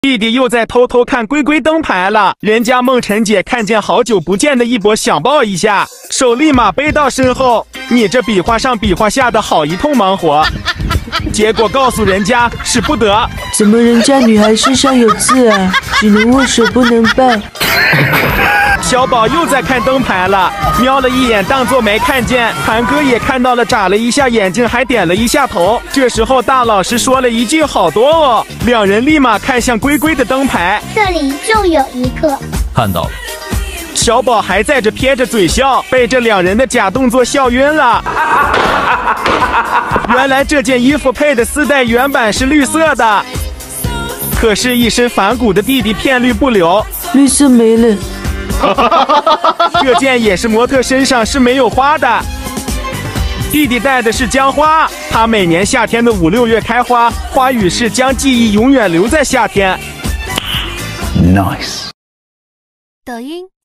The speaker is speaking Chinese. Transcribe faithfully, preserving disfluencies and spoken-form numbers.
弟弟又在偷偷看龟龟灯牌了，人家梦辰姐看见好久不见的一博，想抱一下，手立马背到身后。你这比划上比划下的好一通忙活，结果告诉人家使不得。 怎么人家女孩身上有字啊？只能握手不能抱。 小宝又在看灯牌了，瞄了一眼，当作没看见。韩哥也看到了，眨了一下眼睛，还点了一下头。这时候大老师说了一句：“好多哦。”两人立马看向龟龟的灯牌， 这里就有一个。 看到了。 小宝还在这撇着嘴笑，被这两人的假动作笑晕了。原来这件衣服配的丝带原版是绿色的，可是，一身反骨的弟弟片绿不留， 绿色没了。 这件也是模特身上是没有花的。弟弟戴的是姜花，它每年夏天的五六月开花，花语是将记忆永远留在夏天。 Nice。 抖音。